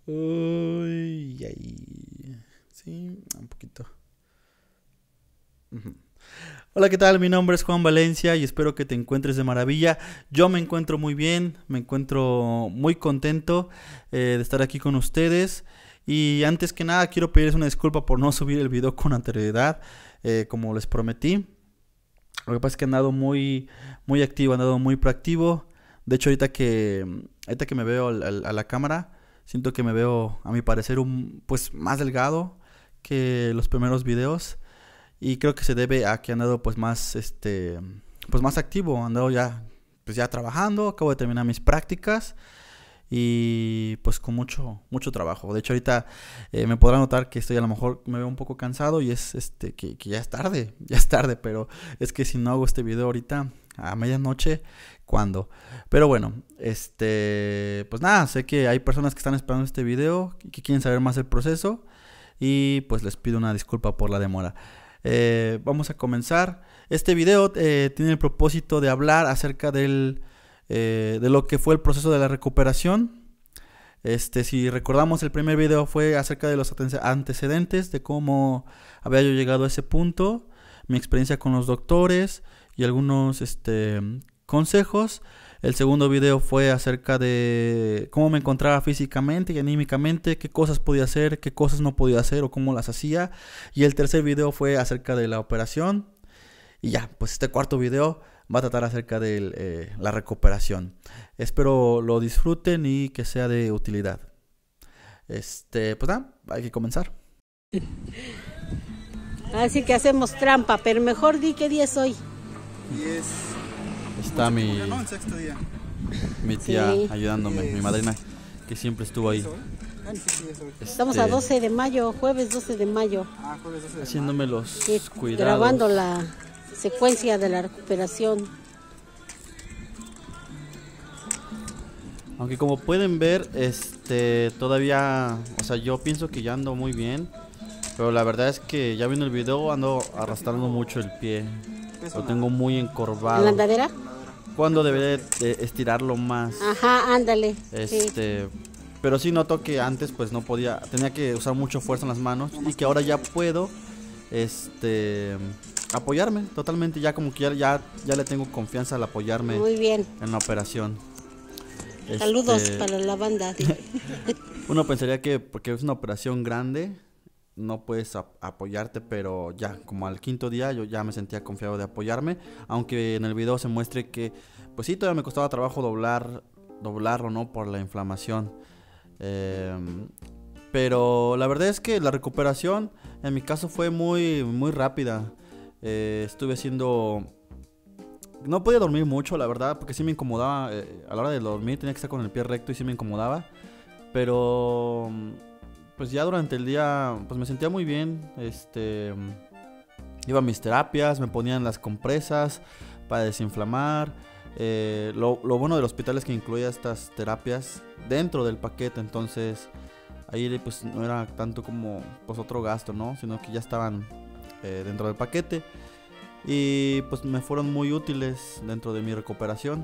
Uy, ahí. Sí, un poquito. Ujú. Hola, ¿qué tal? Mi nombre es Juan Valencia y espero que te encuentres de maravilla. Yo me encuentro muy bien, me encuentro muy contento de estar aquí con ustedes. Y antes que nada quiero pedirles una disculpa por no subir el video con anterioridad, como les prometí. Lo que pasa es que he andado muy activo, he andado muy proactivo. De hecho, ahorita que me veo a la cámara, siento que me veo, a mi parecer, pues más delgado que los primeros videos. Y creo que se debe a que he andado pues más, pues más activo. He andado ya, pues ya trabajando, acabo de terminar mis prácticas y pues con mucho trabajo. De hecho, ahorita me podrán notar que estoy, a lo mejor me veo un poco cansado y es que ya es tarde, ya es tarde, pero es que si no hago este video ahorita a medianoche, ¿cuándo? Pero bueno, pues nada, sé que hay personas que están esperando este video y que quieren saber más del proceso y pues les pido una disculpa por la demora. Vamos a comenzar. Este video tiene el propósito de hablar acerca de lo que fue el proceso de la recuperación. Si recordamos, el primer video fue acerca de los antecedentes, de cómo había yo llegado a ese punto, mi experiencia con los doctores y algunos consejos. El segundo video fue acerca de cómo me encontraba físicamente y anímicamente, qué cosas podía hacer, qué cosas no podía hacer o cómo las hacía. Y el tercer video fue acerca de la operación. Y ya, pues este cuarto video va a tratar acerca de la recuperación. Espero lo disfruten y que sea de utilidad. Pues nada, hay que comenzar. Así que hacemos trampa, pero mejor di qué día es hoy. Y es Está mi el sexto día. tía Sí. ayudándome, mi madrina, que siempre estuvo ahí. Estamos a 12 de mayo, jueves 12 de mayo, Jueves 12 de Haciéndome los sí, cuidados. grabando la secuencia de la recuperación. Aunque como pueden ver, todavía, o sea, yo pienso que ya ando muy bien, pero la verdad es que ya viendo el video ando arrastrando mucho el pie. Lo tengo muy ¿En la encorvado. andadera? Cuando debería de estirarlo más. Ajá, ándale. Sí. Pero sí noto que antes pues no podía, tenía que usar mucho fuerza en las manos y que ahora ya puedo apoyarme totalmente, ya como que ya le tengo confianza al apoyarme Muy bien. en la operación. Saludos para la banda. Uno pensaría que porque es una operación grande no puedes apoyarte, pero ya como al quinto día yo ya me sentía confiado de apoyarme, aunque en el video se muestre que pues sí, todavía me costaba trabajo doblarlo, ¿no? Por la inflamación. Pero la verdad es que la recuperación en mi caso fue muy rápida. Estuve haciendo... No podía dormir mucho, la verdad, porque sí me incomodaba. A la hora de dormir tenía que estar con el pie recto y sí me incomodaba. Pero pues ya durante el día pues me sentía muy bien. Iba a mis terapias, me ponían las compresas para desinflamar. Lo bueno del hospital es que incluía estas terapias dentro del paquete, entonces ahí pues no era tanto como pues otro gasto, ¿no? Sino que ya estaban dentro del paquete y pues me fueron muy útiles dentro de mi recuperación.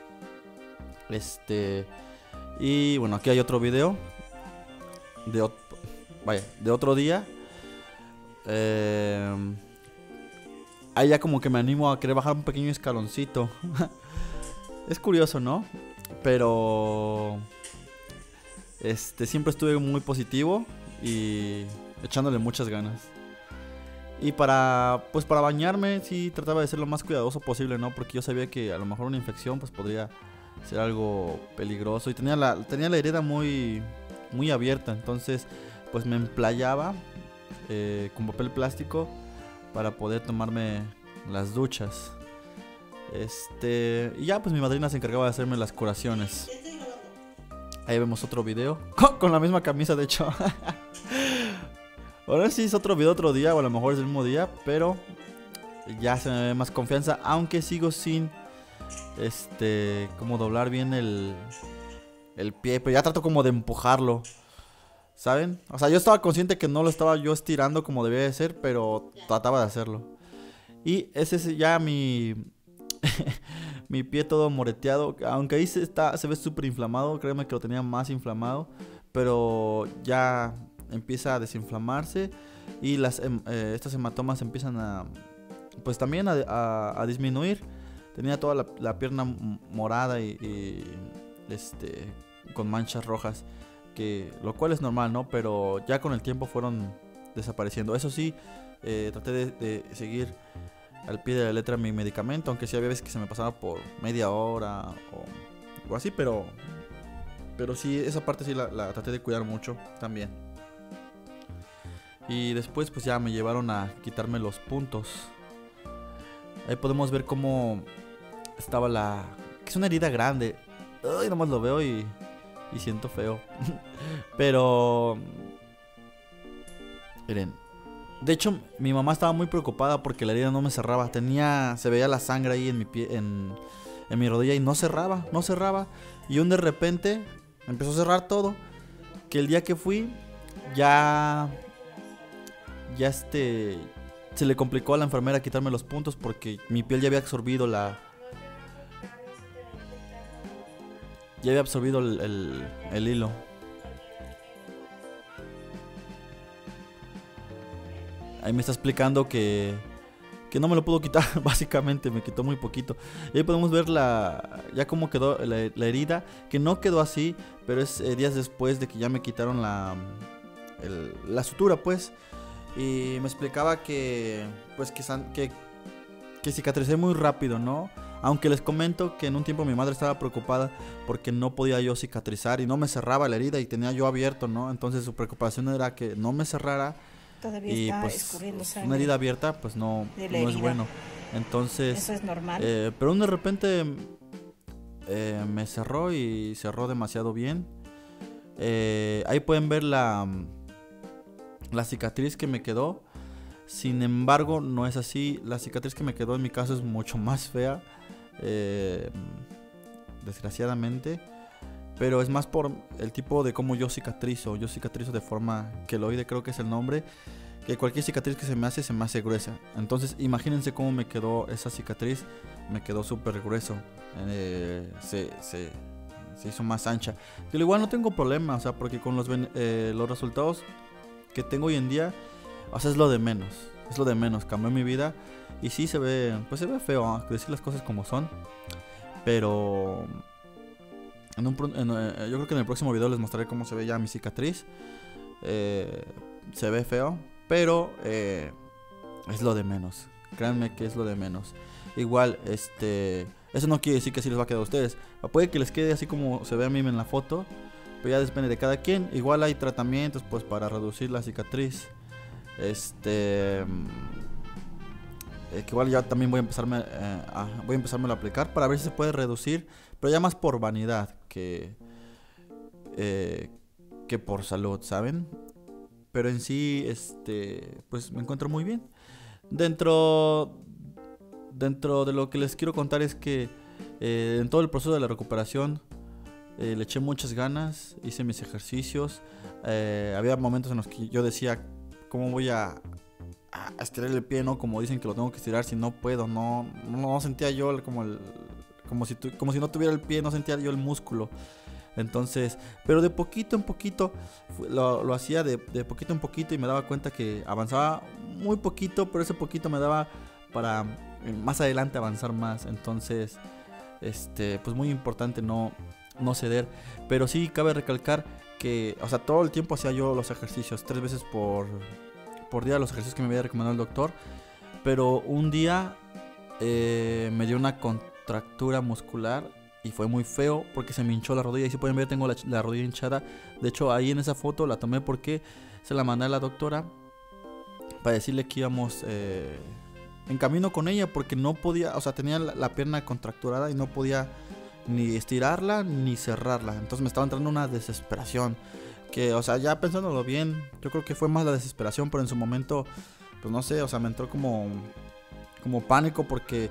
Y bueno, aquí hay otro video de otro día. Ahí ya como que me animo a querer bajar un pequeño escaloncito. Es curioso, ¿no? Pero siempre estuve muy positivo y echándole muchas ganas. Y para bañarme sí trataba de ser lo más cuidadoso posible, ¿no? Porque yo sabía que a lo mejor una infección pues podría ser algo peligroso y tenía la herida muy abierta, entonces pues me emplayaba con papel plástico para poder tomarme las duchas. Y ya pues mi madrina se encargaba de hacerme las curaciones. Ahí vemos otro video con la misma camisa, de hecho. Ahora sí es otro video otro día, o a lo mejor es el mismo día, pero ya se me ve más confianza, aunque sigo sin como doblar bien el pie, pero ya trato como de empujarlo, ¿saben? O sea, yo estaba consciente que no lo estaba yo estirando como debía de ser, pero trataba de hacerlo. Y ese es ya mi mi pie todo moreteado, aunque ahí se ve súper inflamado, créeme que lo tenía más inflamado, pero ya empieza a desinflamarse y estas hematomas empiezan a, pues también a disminuir. Tenía toda la pierna morada y con manchas rojas, lo cual es normal, ¿no? Pero ya con el tiempo fueron desapareciendo. Eso sí, traté de seguir al pie de la letra mi medicamento, aunque sí había veces que se me pasaba por media hora o así, pero sí, esa parte sí la traté de cuidar mucho también. Y después pues ya me llevaron a quitarme los puntos. Ahí podemos ver cómo estaba que es una herida grande. Ay, nomás lo veo y siento feo. Pero miren, de hecho mi mamá estaba muy preocupada porque la herida no me cerraba. Se veía la sangre ahí en mi pie, en mi rodilla, y no cerraba. Y de repente empezó a cerrar todo. Que el día que fui ya se le complicó a la enfermera quitarme los puntos porque mi piel ya había absorbido el hilo. Ahí me está explicando que no me lo pudo quitar. Básicamente me quitó muy poquito. Y ahí podemos ver ya cómo quedó la herida, que no quedó así, pero es días después de que ya me quitaron la sutura, pues. Y me explicaba que cicatricé muy rápido, ¿no? Aunque les comento que en un tiempo mi madre estaba preocupada porque no podía yo cicatrizar y no me cerraba la herida y tenía yo abierto, ¿no? Entonces su preocupación era que no me cerrara. Todavía y está pues escurriendo sangre. Una herida abierta pues no es bueno. Entonces eso es normal. Pero de repente me cerró y cerró demasiado bien. Ahí pueden ver la cicatriz que me quedó. Sin embargo, no es así. La cicatriz que me quedó en mi caso es mucho más fea, desgraciadamente. Pero es más por el tipo de cómo yo cicatrizo. Yo cicatrizo de forma queloide, creo que es el nombre. Que cualquier cicatriz que se me hace gruesa. Entonces imagínense cómo me quedó esa cicatriz. Me quedó súper grueso. Se hizo más ancha. Pero igual no tengo problema, o sea, porque con los resultados que tengo hoy en día, o sea, es lo de menos. Cambió mi vida. Y sí se ve feo, decir las cosas como son. Pero yo creo que en el próximo video les mostraré cómo se ve ya mi cicatriz. Se ve feo, pero es lo de menos. Créanme que es lo de menos. Igual, eso no quiere decir que así les va a quedar a ustedes. Puede que les quede así como se ve a mí en la foto, pero ya depende de cada quien. Igual hay tratamientos pues para reducir la cicatriz. Que igual ya también voy a empezarme a aplicar para ver si se puede reducir, pero ya más por vanidad que por salud, ¿saben? Pero en sí, pues me encuentro muy bien. Dentro de lo que les quiero contar es que en todo el proceso de la recuperación le eché muchas ganas, hice mis ejercicios. Había momentos en los que yo decía, ¿cómo voy a estirar el pie, no? Como dicen que lo tengo que estirar, si no puedo, no sentía yo como si no tuviera el pie, no sentía yo el músculo. Entonces, pero de poquito en poquito lo hacía de poquito en poquito y me daba cuenta que avanzaba muy poquito, pero ese poquito me daba para más adelante avanzar más. Entonces, pues muy importante no ceder, pero sí cabe recalcar que, o sea, todo el tiempo hacía yo los ejercicios 3 veces por día, los ejercicios que me había recomendado el doctor. Pero un día me dio una contractura muscular y fue muy feo porque se me hinchó la rodilla. Y si pueden ver, tengo la rodilla hinchada. De hecho, ahí en esa foto la tomé porque se la mandé a la doctora para decirle que íbamos en camino con ella, porque no podía, o sea, tenía la pierna contracturada y no podía ni estirarla ni cerrarla. Entonces me estaba entrando una desesperación que, o sea, ya pensándolo bien, yo creo que fue más la desesperación, pero en su momento, pues no sé, o sea, me entró como pánico porque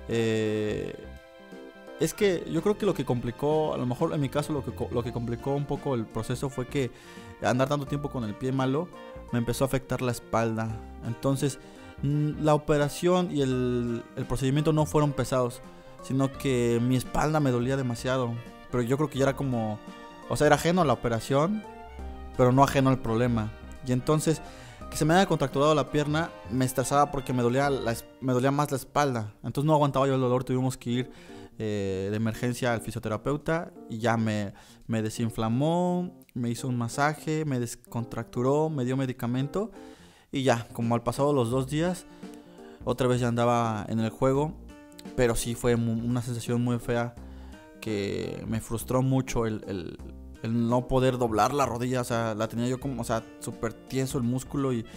es que yo creo que lo que complicó, a lo mejor en mi caso lo que complicó un poco el proceso fue que andar tanto tiempo con el pie malo me empezó a afectar la espalda. Entonces la operación y el procedimiento no fueron pesados, sino que mi espalda me dolía demasiado. Pero yo creo que ya era como, o sea, era ajeno a la operación, pero no ajeno al problema. Y entonces, que se me haya contracturado la pierna me estresaba porque me dolía más la espalda. Entonces no aguantaba yo el dolor, tuvimos que ir de emergencia al fisioterapeuta y ya me desinflamó, me hizo un masaje, me descontracturó, me dio medicamento y ya, como al pasado los 2 días, otra vez ya andaba en el juego, pero sí fue una sensación muy fea que me frustró mucho el no poder doblar la rodilla, o sea, la tenía yo como, o sea, súper tieso el músculo y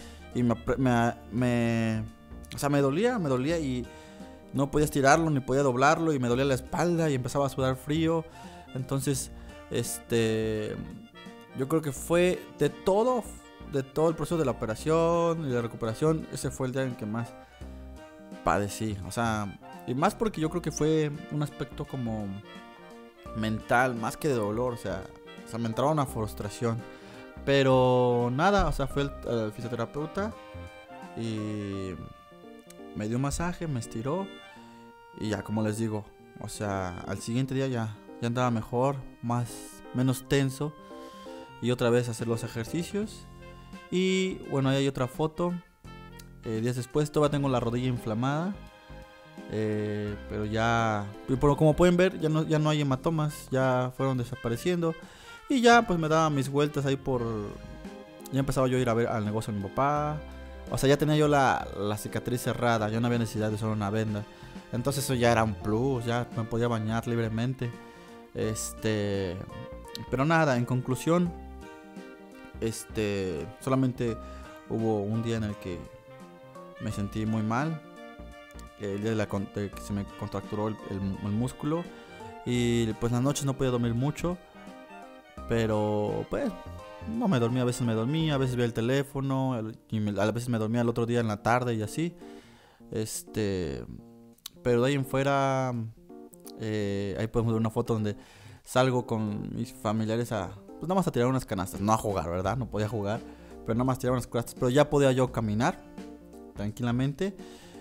o sea, me dolía y no podía estirarlo ni podía doblarlo y me dolía la espalda y empezaba a sudar frío. Entonces, yo creo que fue de todo el proceso de la operación y de la recuperación, ese fue el día en que más padecí, o sea, y más porque yo creo que fue un aspecto como mental, más que de dolor, o sea, me entraba una frustración, pero nada, o sea, fue el fisioterapeuta y me dio un masaje, me estiró y ya, como les digo, o sea, al siguiente día ya andaba mejor, menos tenso y otra vez hacer los ejercicios. Y bueno, ahí hay otra foto, días después todavía tengo la rodilla inflamada, pero ya, como pueden ver, ya no hay hematomas, ya fueron desapareciendo y ya pues me daba mis vueltas ahí ya empezaba yo a ir a ver al negocio de mi papá. O sea, ya tenía yo la cicatriz cerrada, ya no había necesidad de usar una venda. Entonces eso ya era un plus, ya me podía bañar libremente. Pero nada, en conclusión, solamente hubo un día en el que me sentí muy mal. El día de que se me contracturó el músculo. Y pues las noches no podía dormir mucho. Pero pues no me dormía, a veces me dormía, a veces veía el teléfono, a veces me dormía el otro día en la tarde y así. Pero de ahí en fuera, ahí podemos ver una foto donde salgo con mis familiares pues nada más a tirar unas canastas, no a jugar, ¿verdad? No podía jugar, pero nada más tirar unas canastas, pero ya podía yo caminar tranquilamente.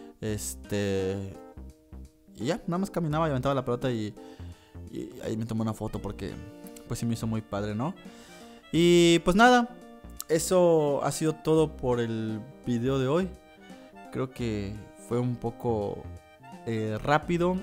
Y ya, nada más caminaba y aventaba la pelota y ahí me tomé una foto porque pues sí me hizo muy padre, ¿no? Y pues nada, eso ha sido todo por el video de hoy. Creo que fue un poco rápido.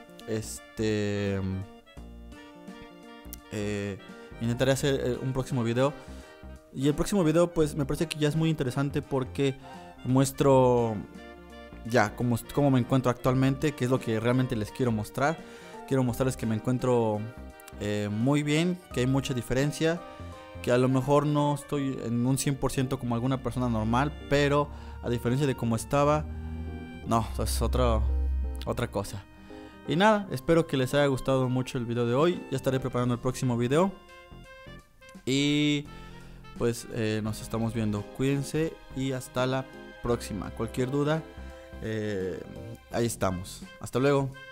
Intentaré hacer un próximo video. Y el próximo video pues me parece que ya es muy interesante porque muestro ya cómo me encuentro actualmente, que es lo que realmente les quiero mostrar. Quiero mostrarles que me encuentro muy bien, que hay mucha diferencia, que a lo mejor no estoy en un 100% como alguna persona normal, pero a diferencia de cómo estaba, no, es otra cosa. Y nada, espero que les haya gustado mucho el video de hoy. Ya estaré preparando el próximo video. Y pues nos estamos viendo. Cuídense y hasta la próxima. Cualquier duda, ahí estamos. Hasta luego.